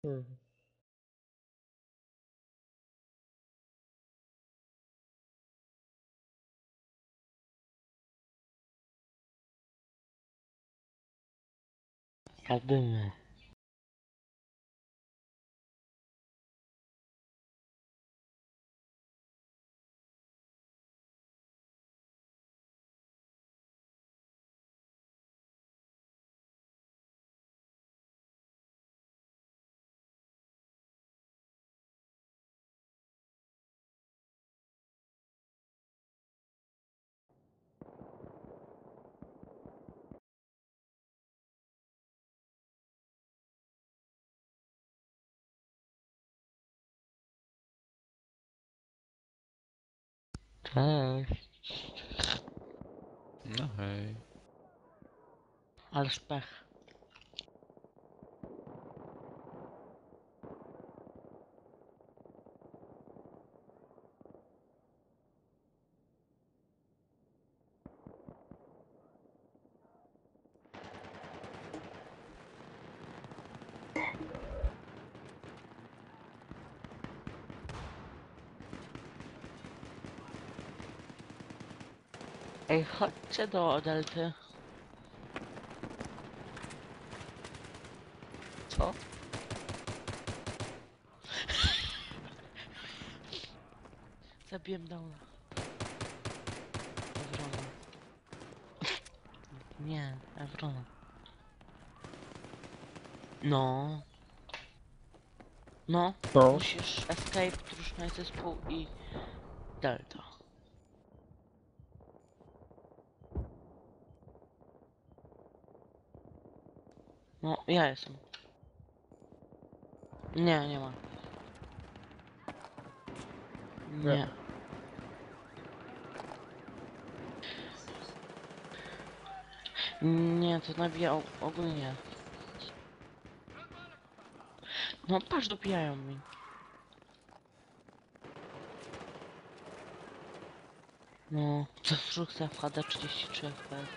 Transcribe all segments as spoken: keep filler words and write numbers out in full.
Mhm. Jadymy. Cześć. No hej. Ależ pech. Ej, chodźcie do Delty. Co? Zabiłem Downa. Evrona. Nie, Evrona. No. No. No, Musisz escape, drużny zespół i Delta. No, ja jestem. Nie, nie ma. nie. Nie. Nie, to nabija og- ogólnie. No patrz, dobijają mi. No, co wrzucę w H D trzydzieści trzy F P S.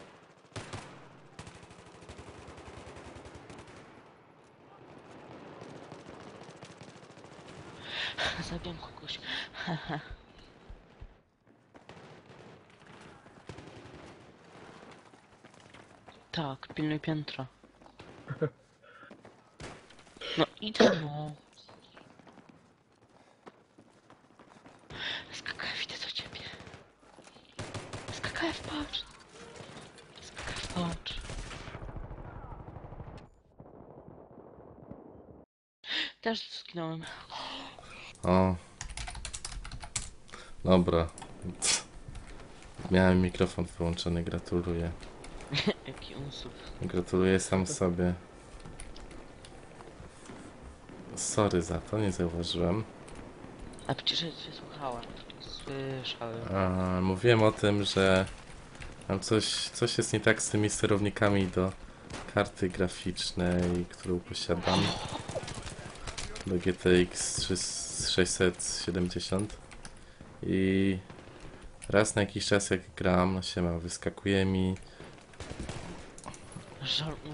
Zabiłem kogoś. Tak, pilnuj piętra. No idę no. S K K F, idę do ciebie. S K K F, patrz. S K K F, patrz. Też zginąłem. O. Dobra. Miałem mikrofon wyłączony, gratuluję. Jaki unsub. Gratuluję sam sobie. Sorry za to, nie zauważyłem. A przecież ja cię słuchałem. Słyszałem. A, mówiłem o tym, że mam coś, coś jest nie tak z tymi sterownikami do karty graficznej, którą posiadam. Do G T X sześćset siedemdziesiąt. I raz na jakiś czas jak gram, no siema, wyskakuje mi Żal us...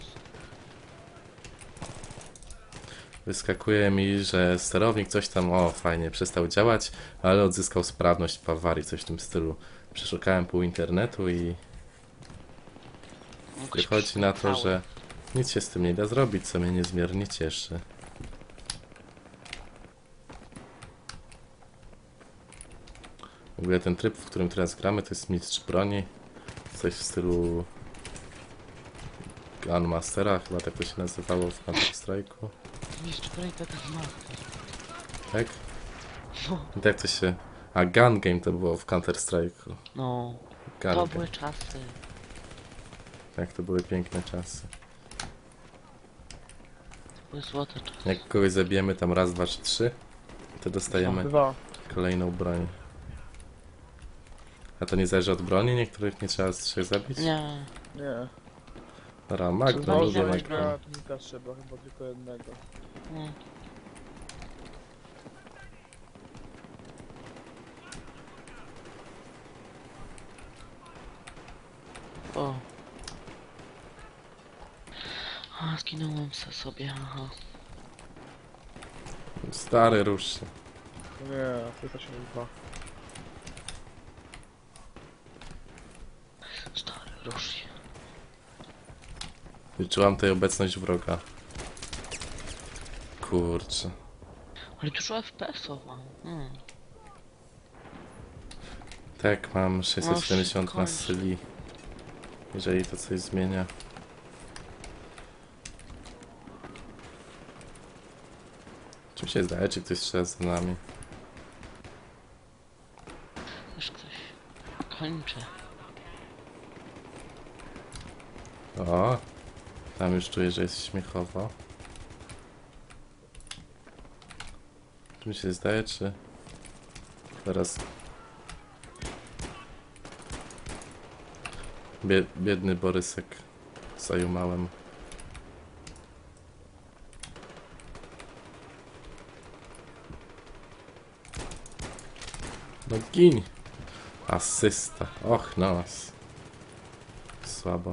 Wyskakuje mi, że sterownik coś tam, o fajnie, przestał działać, ale odzyskał sprawność po awarii, coś w tym stylu. Przeszukałem pół internetu i Mógłbyś wychodzi na przeszukać to, cały. że nic się z tym nie da zrobić, co mnie niezmiernie cieszy. W ogóle ten tryb, w którym teraz gramy, to jest mistrz broni. Coś w stylu Gunmastera, chyba tak to się nazywało w Counter Strike'u. Mistrz Brejta tak ma. Tak? No. I tak to się... A Gun Game to było w Counter Strike'u. No. Gun To Game. były czasy. Tak, to były piękne czasy. To były złote czasy. Jak kogoś zabijemy tam raz, dwa czy trzy, to dostajemy Dwa. kolejną broń. A to nie zależy od broni? Niektórych nie trzeba z trzech zabić? Nie. Nie. Dobra, Co Magnum, za lubię miniony Magnum. Granatnika trzeba chyba tylko jednego. Nie. O. A, zginąłem se sobie, aha. Stary, rusz się. Nie, to się dwa. Stary, rusz się. Wyczułam tutaj obecność wroga. Kurczę. Ale dużo F P S-ów mam. Hmm. Tak, mam sześćset siedemdziesiąt na kończ. syli. Jeżeli to coś zmienia. Czy mi się zdaje, czy ktoś strzela za nami? Też ktoś kończy. O! Tam już czuję, że jest śmiechowo. Czy mi się zdaje, czy... Teraz... Bie biedny Borysek. Zajumałem. No gin! Asysta. Och, nos. Słabo.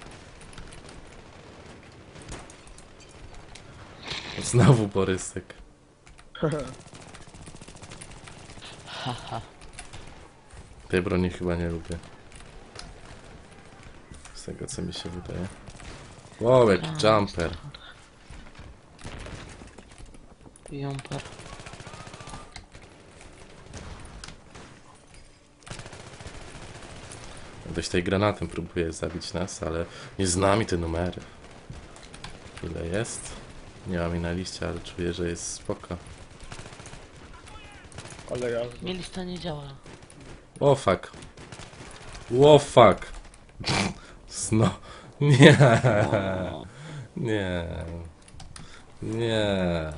Znowu Borysek. Haha. Tej broni chyba nie lubię. Z tego co mi się wydaje. Wow, jaki jumper. Jumper. Ktoś tej granatem próbuje zabić nas, ale nie znamy te numery. Ile jest? Nie mam jej na liście, ale czuję, że jest spoko. Ale ja... Mnie lista nie działa. O fuck. O fuck. Sno. Nie. O, Nie. Nie.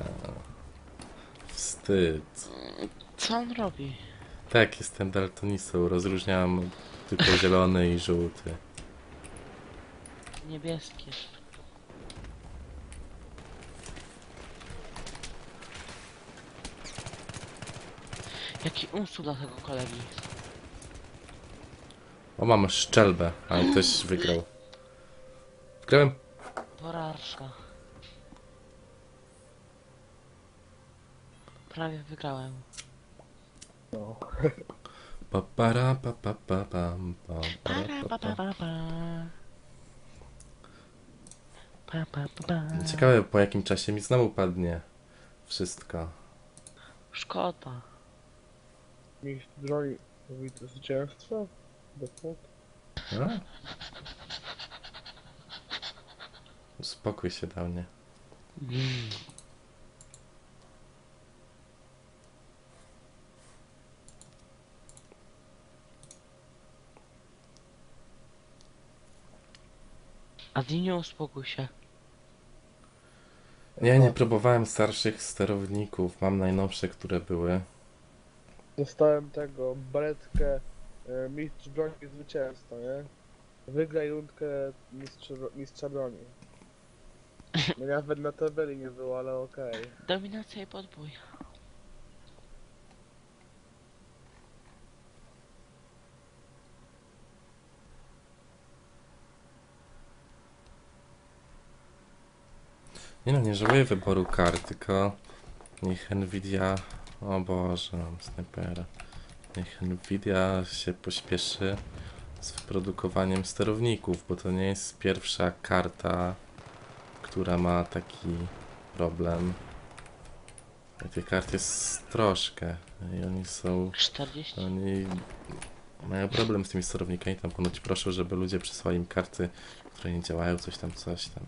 Wstyd. co on robi? Tak, jestem daltonistą. Rozróżniam tylko zielony i żółty. Niebieskie. Jaki umysł dla tego kolegi. O, mam szczelbę, ale ktoś wygrał. Wygrałem. Porażka. Prawie wygrałem. No. Pa, para, pa, pa, pa, pam, pa, para, Para, pa, pa, pa, pa. pa, pa. Pa, pa, pa, pa. Ciekawe, po jakim czasie mi znowu padnie wszystko. Szkoda. Mistrz broni mówi to zwycięstwo? Default? A? Uspokój się dał, nie? Mm. Adinio, uspokój się. Nie, nie próbowałem starszych sterowników. Mam najnowsze, które były. Dostałem tego, baretkę e, mistrz broni zwycięstwa, nie? Wygraj rundkę mistrza, mistrza broni. No nawet na tabeli nie było, ale okej. Dominacja i podbój. Nie no, nie żałuję wyboru kart, tylko niech Nvidia... O Boże, mam snajpera. Niech Nvidia się pośpieszy z wyprodukowaniem sterowników, bo to nie jest pierwsza karta, która ma taki problem. I tych kart jest troszkę. I oni są... czterdzieści. Oni mają problem z tymi sterownikami. Tam ponoć proszą, żeby ludzie przysłali im karty, które nie działają, coś tam, coś tam.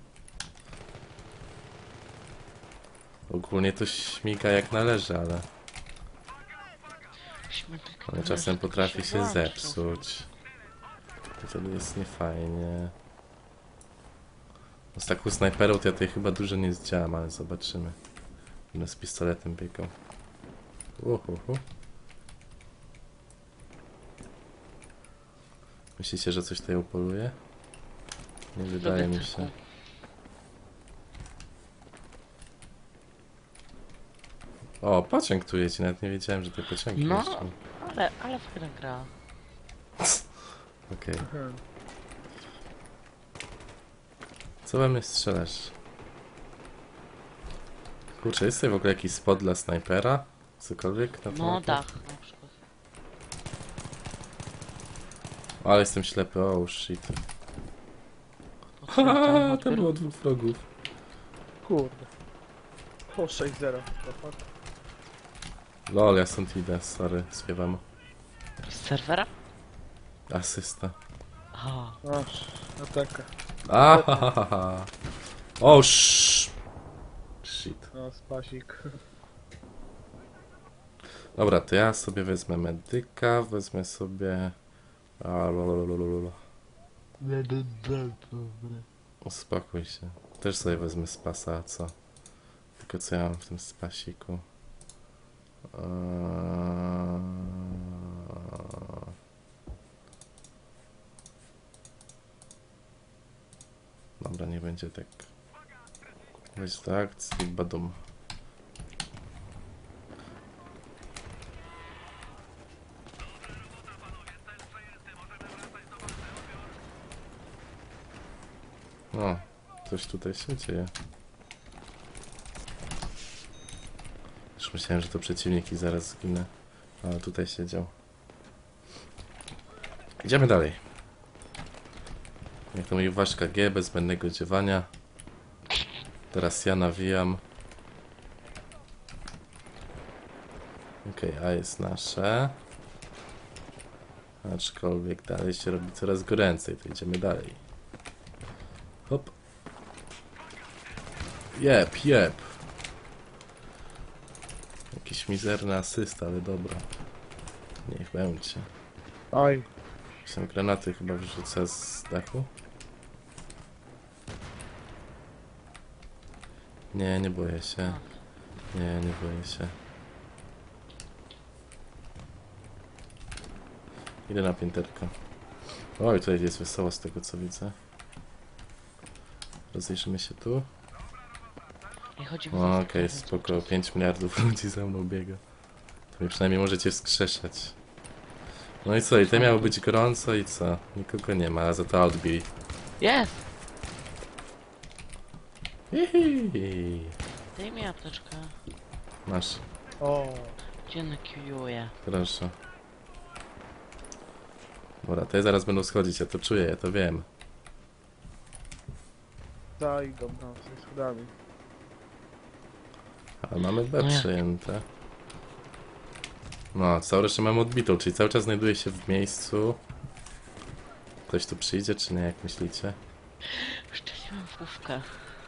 Ogólnie to śmiga jak należy, ale, Śmietnik ale należy, czasem tylko potrafi się włączy. zepsuć. I wtedy jest niefajnie. Z taką snajperą to ja tutaj chyba dużo nie zdziałam, ale zobaczymy. Będę z pistoletem biegał. Uhuhu. Myślicie, że coś tutaj upoluje? Nie wydaje mi się. O, pociąg tu jedzie, nawet nie wiedziałem, że te pociągi No. jeżdżą. Ale, ale fajna gra. Okej. Mhm. Co we mnie strzelasz? Kurczę, jest tutaj w ogóle jakiś spot dla snajpera? Cokolwiek na to? No dach na przykład. Ale jestem ślepy, oh shit. Otwieram Haha, tam tam odbiór. było dwóch wrogów. Kurde. O, sześć zero. To fuck. Lol, ja stąd idę, sorry, śpiewam. Z serwera? Asysta. A, Aż, ataka. Ahahaha. O sz... Shit. No, spasik. Dobra, to ja sobie wezmę medyka, wezmę sobie... A, lololololol. Uspokój się. Też sobie wezmę spasa, a co? Tylko co ja mam w tym spasiku? Eee... Dobra, nie będzie tak. Weź do akcji, badum. O, coś tutaj się dzieje. Już myślałem, że to przeciwnik i zaraz zginę. Ale tutaj siedział. Idziemy dalej. Jak to mówi Waszka G, bez zbędnego dziewania. Teraz ja nawijam. Okej, okay, a jest nasze. Aczkolwiek dalej się robi coraz goręcej, to idziemy dalej. Hop. Jep, jep. Jakiś mizerny asyst, ale dobra. Niech będzie. Aj. Są granaty chyba wrzucę z dachu. Nie, nie boję się. Nie, nie boję się. Idę na pięterko. Oj, tutaj jest wesoło z tego co widzę. Rozejrzymy się tu. nie chodzi mi O, o Okej, okay, spoko, pięć miliardów ludzi za mną biega. To mnie przynajmniej możecie wskrzeszać. No i co, i to miało być gorąco i co? Nikogo nie ma, a za to odbij. Jest! Hihi. Daj mi apteczkę. Masz, O. Gdzie nakiuję? proszę. Dobra, te zaraz będą schodzić, ja to czuję, ja to wiem. Zajdą nam z schodami. Ale mamy B No jak? przejęte. No, całą resztę mamy odbitą, czyli cały czas znajduje się w miejscu. Ktoś tu przyjdzie, czy nie, jak myślicie? Szczeliłem w główkę.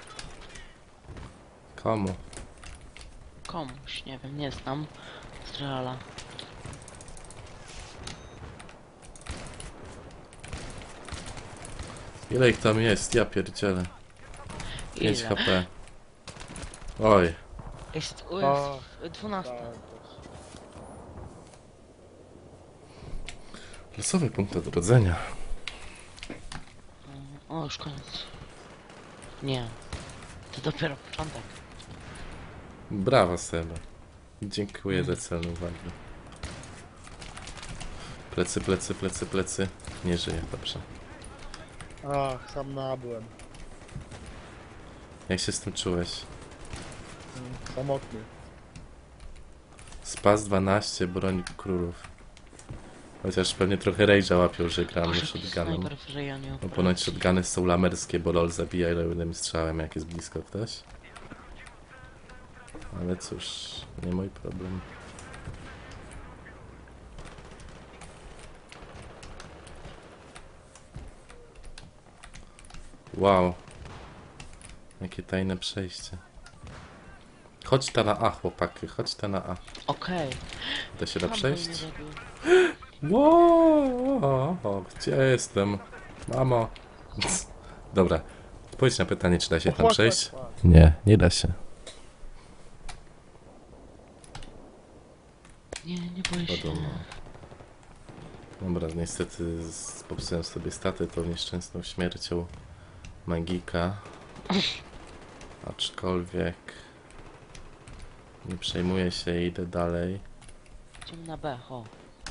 Komu? Komuś, nie wiem, nie znam. Z Reala. Ile ich tam jest? Ja pierdzielę. pięć Ile? HP. Oj, Jest, O, jest dwunasta. tak. losowy punkt odrodzenia. O, już koniec. Nie. To dopiero początek. Brawa, Seba. Dziękuję za celną uwagę. Plecy, plecy, plecy, plecy. Nie żyje, dobrze. Ach, sam nabyłem. Jak się z tym czułeś? Mm, Samotny. Spas dwanaście, broń królów. Chociaż pewnie trochę rage'a łapią, że gramy Boże, shotgunem. snajper w rejonie. No ponoć shotguny są lamerskie, bo lol zabija jednym strzałem, jak jest blisko ktoś. Ale cóż, nie mój problem. Wow. Jakie tajne przejście. Chodź ta na A, chłopaki, chodź ta na A. Okej. Da się da Tam przejść? mnie zabił. Wow, gdzie jestem? Mamo. Dobra, odpowiedź na pytanie, czy da się tam Łap, przejść? łap, łap. Nie, nie da się. Nie, nie boję się. Wiadomo. Dobra, niestety z- popsułem sobie staty tą nieszczęsną śmiercią magika. Aczkolwiek nie przejmuję się, idę dalej. Idziemy na B, o.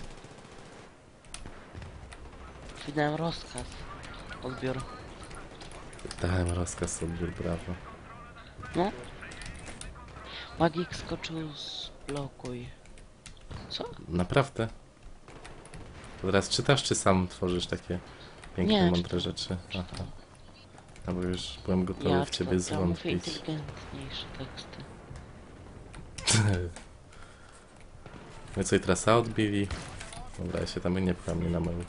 Wydałem rozkaz. Odbiór. Dałem rozkaz, odbiór, brawo. No. Magik skoczył z blokuj. Co? Naprawdę? To teraz czytasz, czy sam tworzysz takie piękne, Nie, mądre czytam. rzeczy? Aha. No bo już byłem gotowy Ja w ciebie to, to mówię zwątpić. inteligentniejsze teksty. My co i trasa odbili? Dobra, ja się tam nie pcham, nie na moją.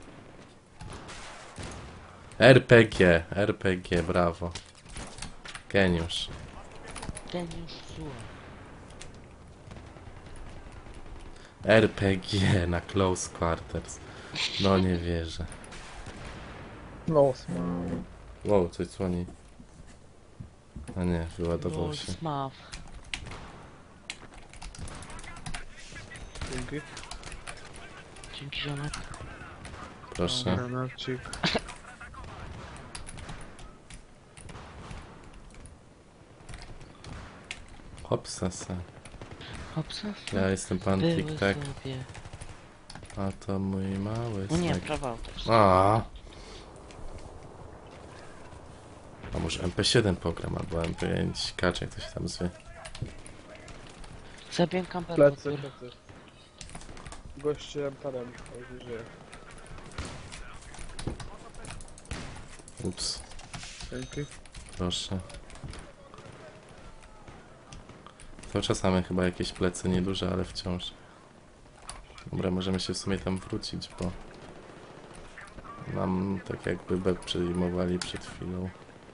R P G, R P G, brawo. Geniusz. Geniusz zła. R P G na Close Quarters. No nie wierzę. No, sma. Wow, coś dzwoni. A nie, wyładował Lol się. Smaw. Dzięki. Dzięki ziomek. Proszę. Granacik. Hopsasa. Hopsa. Ja jestem pan Były Tic-Tac, sobie. a to mój mały No nie, snek. prawa autorskie. A. A może M P siedem program albo M P pięć kacz, jak to się tam zwie. Zabiję kamper Plecy, odbiór. plecy. Goście emtarem, jak żyje. Ups, Dzięki. proszę. Cały czas mamy chyba jakieś plecy, nieduże, ale wciąż. Dobra, możemy się w sumie tam wrócić, bo nam tak jakby B przejmowali przed chwilą.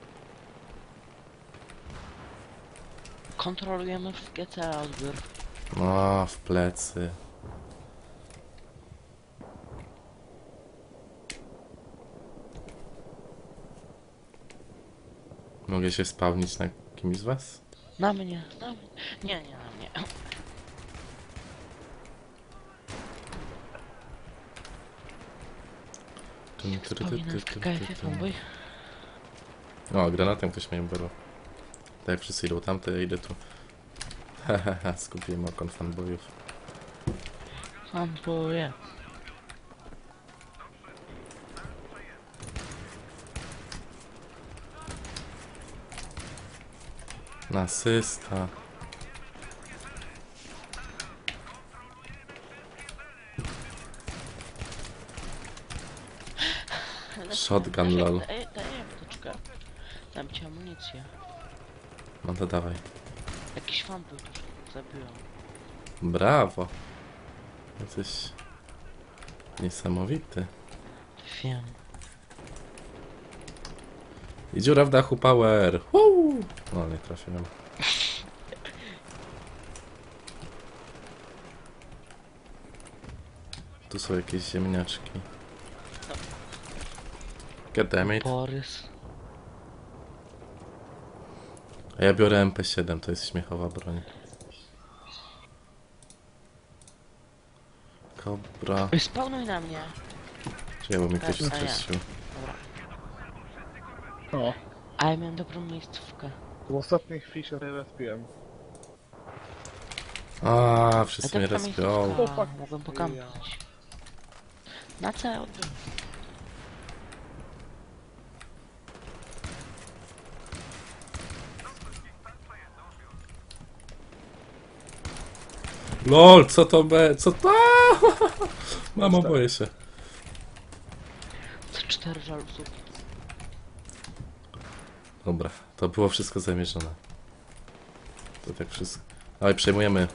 Kontrolujemy w G C A odbiór. No, w plecy. Mogę się spełnić na kimś z was? Na mnie, na mnie. Nie, nie na mnie. Tum, tu, tu, tu, Wspominam w tu, tu, K K F tu. fanboy. O, granatem ktoś mnie berał. Tak jak wszyscy idą tamte, ja idę tu. Hahaha, skupiłem okon fanboyów. Fanboye. Asysta. Shotgun, lol. Daję, daję apteczkę. Dam ci amunicję. No to dawaj. Jakiś fan był tu, zabiłem. Brawo. Jesteś niesamowity. Wiem. I dziura w dachu power. Woo! No nie trafiłem. Tu są jakieś ziemniaczki. Goddammit. Borys. A ja biorę M P siedem, to jest śmiechowa broń. Kobra. Ej, spawnuj na mnie. Czy bo mi ktoś Tak, a ja. strzelił. Dobra. O, A ja miałem dobrą miejscówkę. w ostatniej chwili się respiłem. A, A wszyscy mnie dobra respią. miejscówka. O, fuck. Mogłem pokampić. Na C odbiór. LOL, co to be? Co to? Mamo, boję się. C cztery żalusów. Dobra, to było wszystko zamierzone. To tak wszystko. Oj, przejmujemy.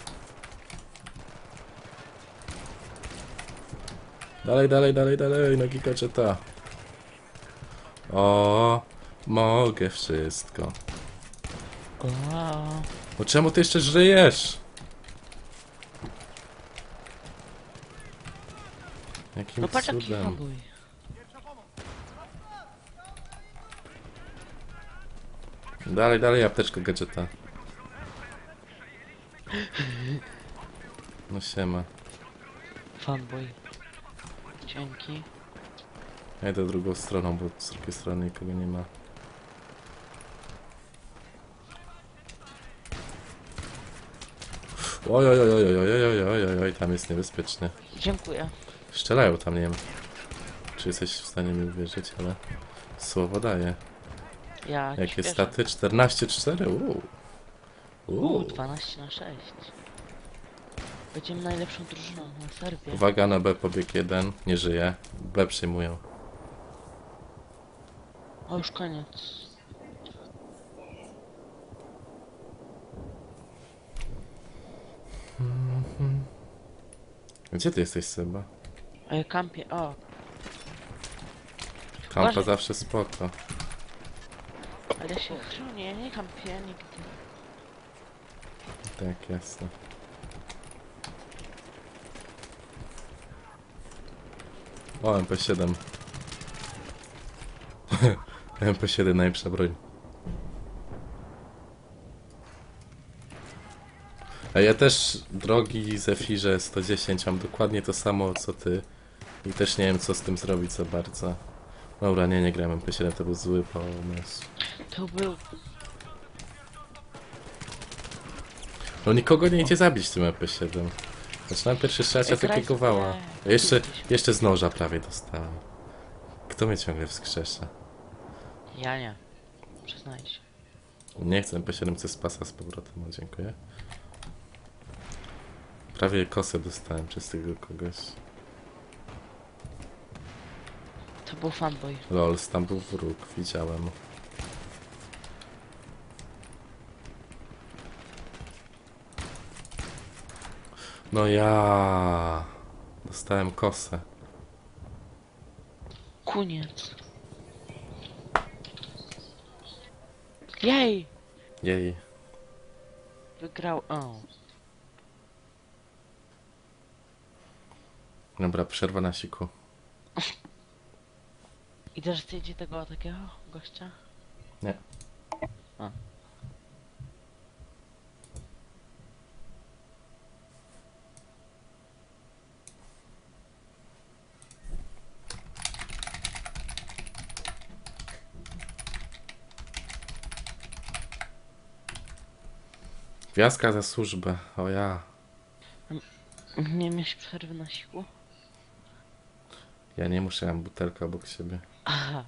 Dalej, dalej, dalej, dalej, nogi kaczeta. O, mogę wszystko. Wow. No czemu ty jeszcze żyjesz? Jakim No patrz jaki cudem? fanboy. Dalej, dalej, apteczka gadżeta. No siema. Fanboy. Dzięki. Ja idę drugą stroną, bo z drugiej strony nikogo nie ma. Oj, oj, oj, oj, oj, oj, oj, oj, oj, oj, tam jest niebezpiecznie. Dziękuję. Strzelają tam, nie wiem, czy jesteś w stanie mi uwierzyć, ale słowo daje. Ja ci Jakie wierzę. staty? czternaście cztery? Uuu. Uuu, Uuu. dwanaście na sześć. Będziemy najlepszą drużyną na serwie. Uwaga, na B pobieg jeden. Nie żyje. B przyjmują. O, już koniec. Gdzie ty jesteś, Seba? Ej, kampie, o. Kampa Uważaj. zawsze spoko. Ale ja się chronię, nie kampię nigdy. Tak, jasne. O, M P siedem. M P siedem najlepsza broń. A ja też, drogi Zefirze sto dziesięć, mam dokładnie to samo co ty. I też nie wiem co z tym zrobić za bardzo. Dobra, nie, nie grałem M P siedem, to był zły pomysł. To był... No nikogo nie idzie zabić tym M P siedem. Zaczynam pierwszy strzelać, a Ej, graj takiego sobie. wała. Jeszcze, jeszcze z noża prawie dostałem. Kto mnie ciągle wskrzesza? Ja nie. Przyznaję się. Nie chcę M P siedem, chcę z pasa z powrotem, no dziękuję. Prawie kosę dostałem przez tego kogoś. To był fanboy. Lols, tam był wróg, widziałem. No ja dostałem kosę. Koniec. Jej! Jej. Wygrał. O. Dobra, przerwa na siku. I też chcecie tego takiego gościa? Nie. A. Gwiazdka za służbę, o ja. Nie miałeś przerwy na siku? Ja nie muszę, mam butelkę obok siebie. Aha.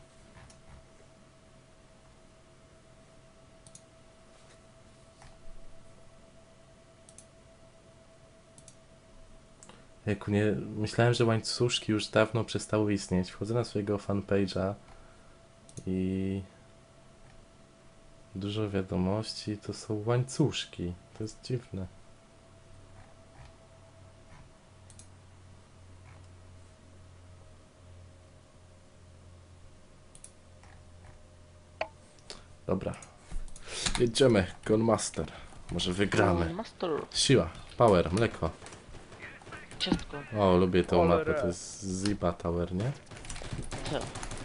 Jejku, nie, myślałem, że łańcuszki już dawno przestały istnieć. Wchodzę na swojego fanpage'a i dużo wiadomości to są łańcuszki. To jest dziwne. Dobra. Jedziemy, Gunmaster. Może wygramy. Master. Siła, power, mleko. Ciastko. O, lubię tą Cholera. mapę, to jest Ziba Tower, nie? Co?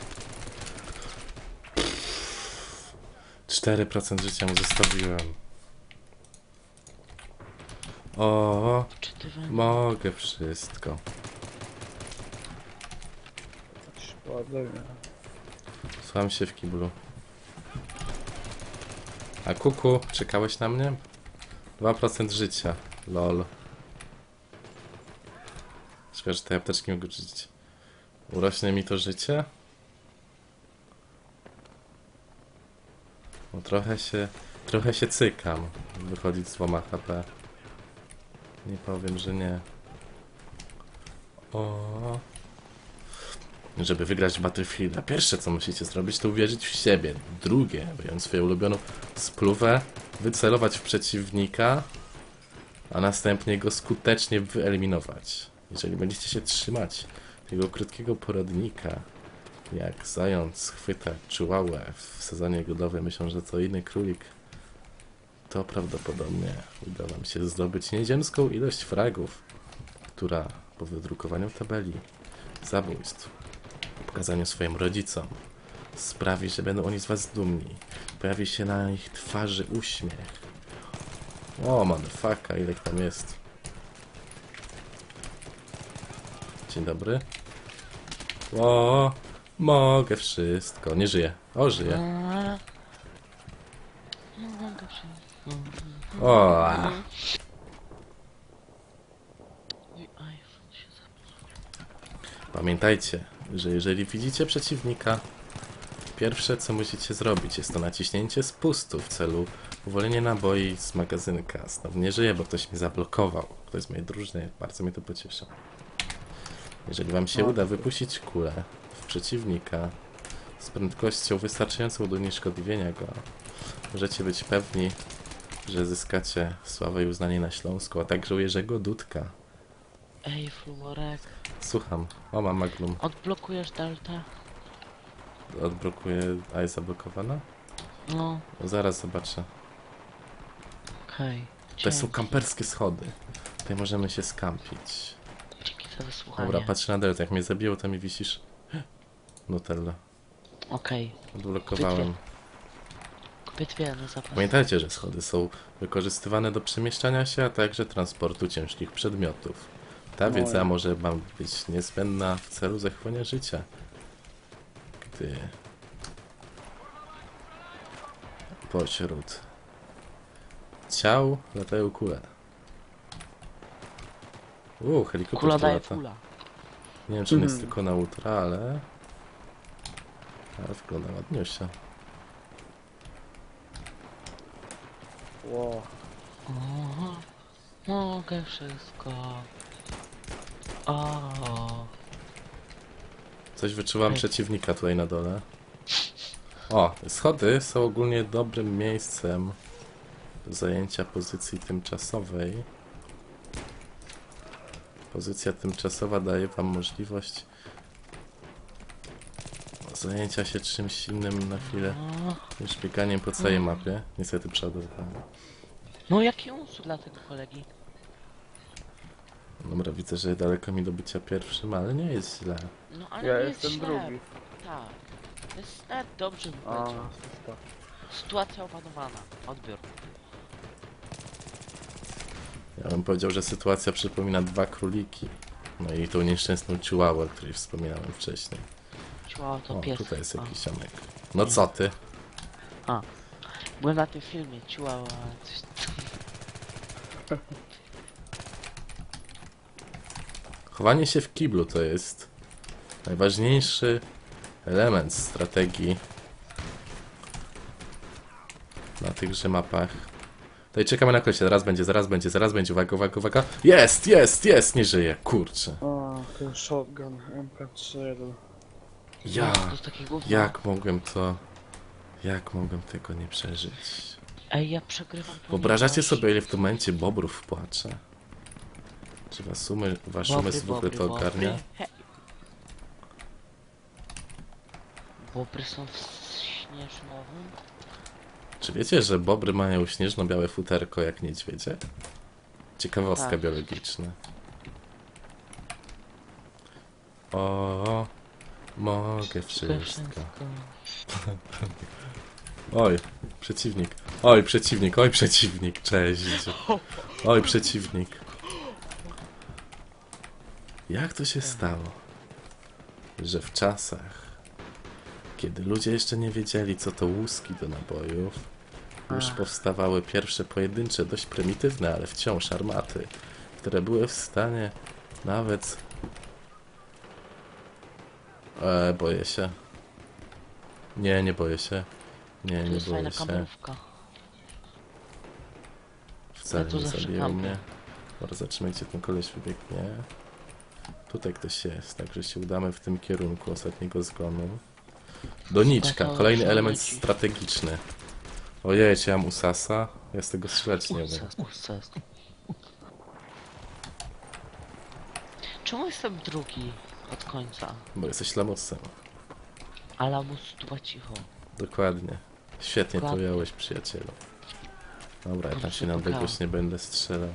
cztery procent życia mu zostawiłem. O, Czytywanie. mogę wszystko. Ładnie. Słucham się w kiblu. A kuku, czekałeś na mnie? dwa procent życia. Lol. Szkoda, że te apteczki mogę użyć. Urośnie mi to życie? No trochę się... Trochę się cykam. Wychodzić z dwoma H P. Nie powiem, że nie. O. Żeby wygrać Battlefielda, pierwsze co musicie zrobić, to uwierzyć w siebie. Drugie, wyjąć swoją ulubioną spluwę, wycelować w przeciwnika, a następnie go skutecznie wyeliminować. Jeżeli będziecie się trzymać tego krótkiego poradnika, jak zając chwyta czułałę w sezonie godowym, myślą, że co inny królik, to prawdopodobnie uda wam się zdobyć nieziemską ilość fragów, która po wydrukowaniu tabeli zabójstw, pokazaniu swoim rodzicom, sprawi, że będą oni z was dumni. Pojawi się na ich twarzy uśmiech. O, motherfucka, ile ich tam jest. Dzień dobry. O, mogę wszystko. Nie żyję. O, żyję. Eee. No, mogę się. O, a. Mój iPhone się zapalił. Pamiętajcie, że jeżeli widzicie przeciwnika, pierwsze co musicie zrobić jest to naciśnięcie spustu w celu Uwolnienie naboi z magazynka. Znowu nie żyję, bo ktoś mnie zablokował. Ktoś z mojej drużyny. Bardzo mnie to pociesza. Jeżeli wam się No. uda wypuścić kulę w przeciwnika z prędkością wystarczającą do unieszkodliwienia go, możecie być pewni, że zyskacie sławę i uznanie na Śląsku, a także u Jerzego Dudka. Ej, Flumorek, Słucham. O, mam Magnum. odblokujesz deltę? Odblokuję. A jest zablokowana? No, No, zaraz zobaczę. okej. To są Dzięki. kamperskie schody. Tutaj możemy się skampić. Dzięki za wysłuchanie. Dobra, patrzę na delta. Jak mnie zabiło, to mi wisisz. Nutella. Okej. Odblokowałem. Kupię dwie na zapas. Pamiętajcie, że schody są wykorzystywane do przemieszczania się, a także transportu ciężkich przedmiotów. Ta No wiedza i- może wam być niezbędna w celu zachowania życia. Gdy pośród ciał latają kule. Uuu, helikopter Kula tu daje lata. fula. Nie wiem, czy on jest Mhm. tylko na ultra, ale... Ale wygląda ładniusia. Ło. Oho, mogę wszystko. O, Coś wyczuwam Ej. przeciwnika tutaj na dole. O, schody są ogólnie dobrym miejscem do zajęcia pozycji tymczasowej. Pozycja tymczasowa daje wam możliwość zajęcia się czymś innym na chwilę o. niż bieganiem po całej mapie. Niestety przodowałem. No jaki usług dla tego kolegi? Dobra, widzę, że daleko mi do bycia pierwszym, ale nie jest źle. No ale Ja nie jestem jest źle. drugi. Tak. Jest nawet dobrze bym A, powiedział. to. Sytuacja opanowana. Odbiór. Ja bym powiedział, że sytuacja przypomina dwa króliki. No i tą nieszczęsną ciułałę, o której wspominałem wcześniej. Ciła to O, pies. tutaj jest A. jakiś ziomek. No co ty? Byłem na tym filmie, ciłała coś tam. Chowanie się w kiblu to jest najważniejszy element strategii na tychże mapach. Tutaj czekamy na końcu, zaraz będzie, zaraz będzie, zaraz będzie, uwaga, uwaga, uwaga. Jest, jest, jest, nie żyje, kurczę. A, ten shotgun M K trzy jeden. Ja, To jest takie gówno. jak mogłem to, jak mogłem tego nie przeżyć? Ej, ja przegrywam. Wyobrażacie ponieważ- sobie, ile w tym momencie bobrów płacze? Czy was, umy, wasz Bobry, umysł w ogóle bobry, to bobry. ogarnia? Hej. Bobry są w śnieżnowym? Czy wiecie, że bobry mają śnieżno-białe futerko jak niedźwiedzie? Ciekawostka Tak. biologiczna. O, mogę wszystko. Oj, przeciwnik. Oj, przeciwnik, oj, przeciwnik, cześć. Oj, przeciwnik. Jak to się stało, że w czasach, kiedy ludzie jeszcze nie wiedzieli, co to łuski do nabojów, już Ach. powstawały pierwsze pojedyncze, dość prymitywne, ale wciąż armaty, które były w stanie nawet... E, boję się. Nie, nie boję się. Nie, To nie jest boję fajna się. kamerówka. Wcale Ja tu nie zawsze zabiją kampię. mnie. Dobra, zobaczymy, gdzie ten koleś wybiegnie. Tutaj ktoś jest, także się udamy w tym kierunku ostatniego zgonu. Doniczka, to kolejny dobrze element leci. strategiczny. Ojej, czy ja mam usasa? Ja z tego strzelać nie umiem. Usas, usas. Czemu jestem drugi od końca? Bo jesteś lamusem. A lamus tu cicho. Dokładnie. Świetnie to Dokładnie. ująłeś, przyjacielu. Dobra, ja tam Dobrze się na odległość pukałem. nie będę strzelał.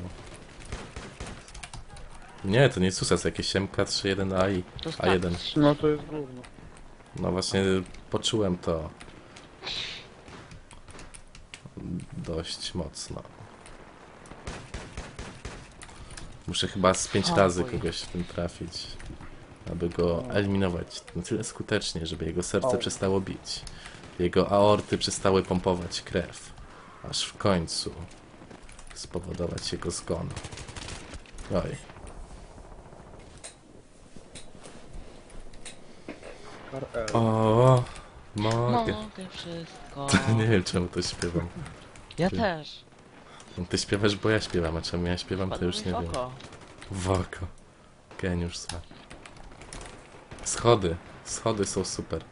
Nie, to nie jest usas, jakieś M K trzy jeden A I. To jest A jeden. tak, No to jest gówno. No właśnie poczułem to dość mocno. Muszę chyba z pięć Fanboy. razy kogoś w tym trafić, aby go eliminować na tyle skutecznie, żeby jego serce O. przestało przestało bić, jego aorty przestały pompować krew, aż w końcu spowodować jego zgon. Oj, R L. o, mogę. mogę wszystko. Nie wiem czemu to śpiewam. Ja Ty. też. Ty śpiewasz, bo ja śpiewam, a czemu ja śpiewam, to Padło już mi nie w wiem. oko. W oko. Geniusz sam. Schody. Schody są super.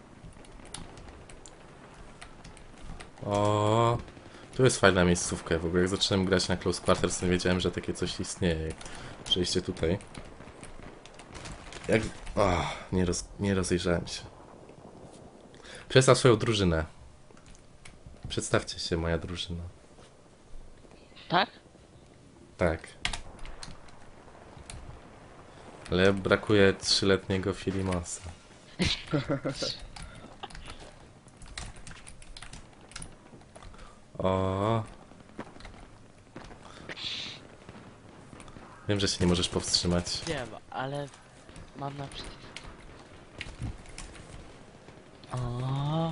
O, tu jest fajna miejscówka. W ogóle jak zacząłem grać na Close Quarters, nie wiedziałem, że takie coś istnieje. Przejście tutaj. Jak... O, nie, roz... nie rozejrzałem się. Przedstaw swoją drużynę. Przedstawcie się, moja drużyna. Tak? Tak. Ale brakuje trzyletniego Filimosa. O. Wiem, że się nie możesz powstrzymać. Wiem, ale mam na przycisk. O.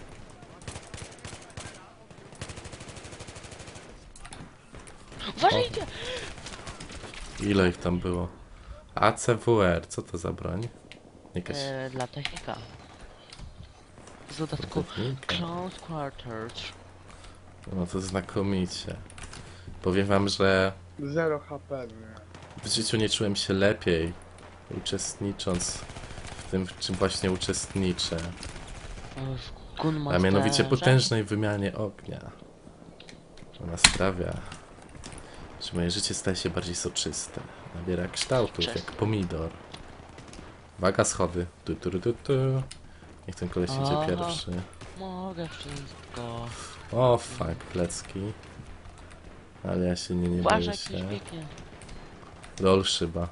Uważajcie! Ile ich tam było? A C W R, co to za broń? Jakaś E, dla technika. Z dodatku technika. Close Quarters. No to znakomicie. Powiem wam, że Zero H P, nie? w życiu nie czułem się lepiej, uczestnicząc w tym, w czym właśnie uczestniczę. W Gunmasterze. A mianowicie potężnej wymianie ognia. Ona sprawia, że moje życie staje się bardziej soczyste. Nabiera kształtów jak pomidor. Uwaga, schody. Tu, tu, tu, tu. Niech ten koleś idzie Aha. pierwszy. Mogę wszystko. O, fuck, plecki. Ale ja się nie, nie boję Uważaj, ktoś się. biegnie. Lol, szyba.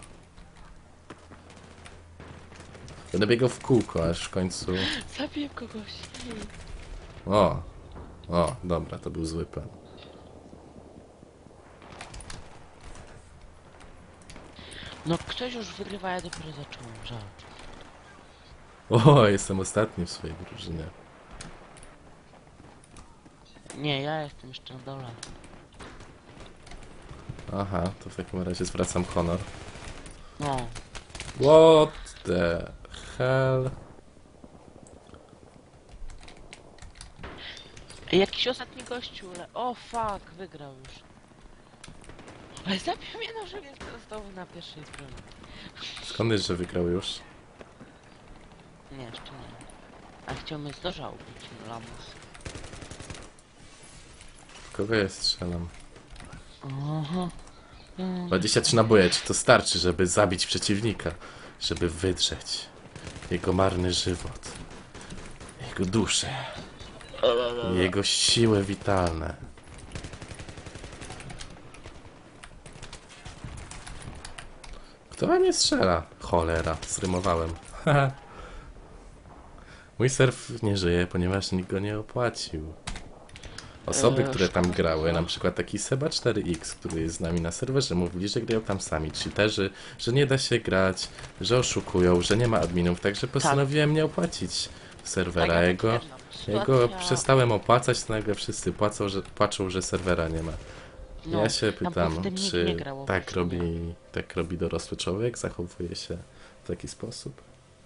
Będę biegał w kółko, aż w końcu... Zabiję kogoś. O! O, dobra, to był zły plan. No ktoś już wygrywa, ja dopiero zacząłem, żal. O, jestem ostatni w swojej drużynie. Nie, ja jestem jeszcze na dole. Aha, to w takim razie zwracam honor. No. What the hell? Ej, jakiś ostatni gościu, ale... O, fuck, wygrał już. Ale zabił mnie nożem, jak został na pierwszej stronie. Skąd jest, że wygrał już? Nie, jeszcze nie. A chciał mnie z noża ubić, lamus. W kogo ja strzelam? Aha. Mm. dwadzieścia trzy naboje, czy to starczy, żeby zabić przeciwnika? Żeby wydrzeć jego marny żywot, jego duszę, jego siły witalne. Kto we mnie strzela? Cholera, zrymowałem. Mój surf nie żyje, ponieważ nikt go nie opłacił. Osoby, Eee, które tam szkoda. grały, na przykład taki Seba cztery X, który jest z nami na serwerze, mówili, że grają tam sami cheaterzy, że nie da się grać, że oszukują, że nie ma adminów, także postanowiłem nie opłacić serwera. Tak, ja Jego, potwierdzam. jego Sytuacja- przestałem opłacać, to nagle wszyscy płacą, że, płaczą, że serwera nie ma. No, Ja się tam pytam, poza tym nikt czy nie grał tak oprócz robi, mnie. tak robi dorosły człowiek, zachowuje się w taki sposób?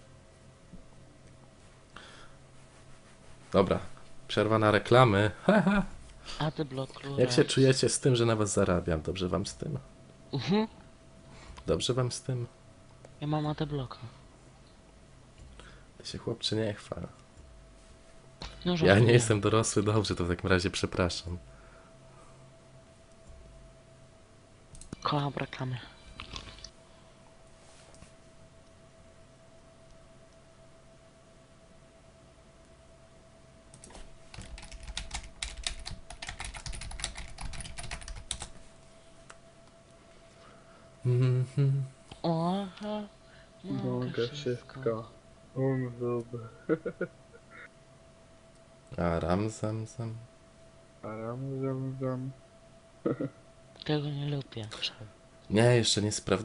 Dobra, przerwa na reklamy. Haha. A ty blok Jak się czujecie z tym, że na was zarabiam? Dobrze wam z tym? Mhm. Dobrze wam z tym? Ja mam A T bloka. Ty się chłopcze nie chwal. No, Ja żartuję. nie jestem dorosły, dobrze, to w takim razie przepraszam. Kocham reklamy. Mhm. Oha. Mogę wszystko. Umzub. A ram zam zam. Aram, zam, zam. Tego nie lubię. Nie, jeszcze nie sprawdziłem.